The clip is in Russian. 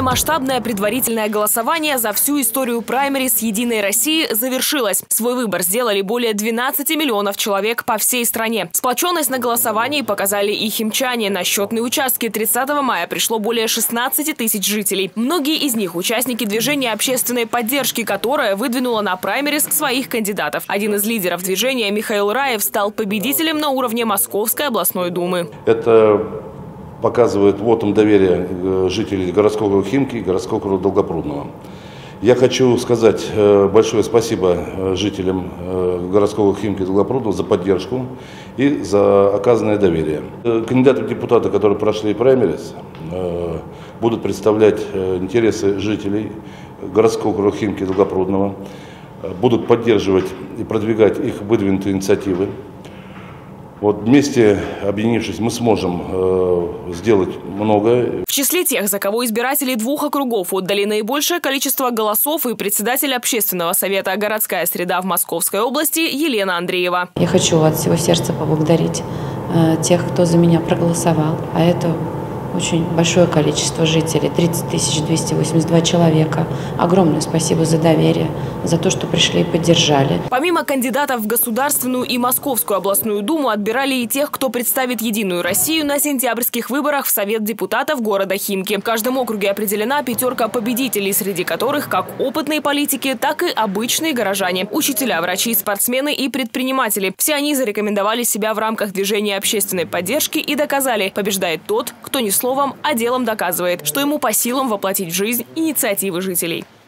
Самое масштабное предварительное голосование за всю историю праймериз «Единой России» завершилось. Свой выбор сделали более 12 миллионов человек по всей стране. Сплоченность на голосовании показали и химчане. На счетные участки 30 мая пришло более 16 тысяч жителей. Многие из них – участники движения общественной поддержки, которое выдвинуло на праймериз своих кандидатов. Один из лидеров движения, Михаил Раев, стал победителем на уровне Московской областной думы. Это показывает вотум доверия жителей городского округа Химки и городского округа Долгопрудного. Я хочу сказать большое спасибо жителям городского округа Химки и Долгопрудного за поддержку и за оказанное доверие. Кандидаты в депутаты, которые прошли праймериз, будут представлять интересы жителей городского округа Химки и Долгопрудного, будут поддерживать и продвигать их выдвинутые инициативы. Вот вместе, объединившись, мы сможем сделать многое. В числе тех, за кого избиратели двух округов отдали наибольшее количество голосов, и председатель общественного совета «Городская среда» в Московской области Елена Андреева. Я хочу от всего сердца поблагодарить тех, кто за меня проголосовал, а это очень большое количество жителей, 30 282 человека. Огромное спасибо за доверие, за то, что пришли и поддержали. Помимо кандидатов в Государственную и Московскую областную думу, отбирали и тех, кто представит «Единую Россию» на сентябрьских выборах в Совет депутатов города Химки. В каждом округе определена пятерка победителей, среди которых как опытные политики, так и обычные горожане. Учителя, врачи, спортсмены и предприниматели. Все они зарекомендовали себя в рамках движения общественной поддержки и доказали: побеждает тот, кто не словом, а делом доказывает, что ему по силам воплотить в жизнь инициативы жителей.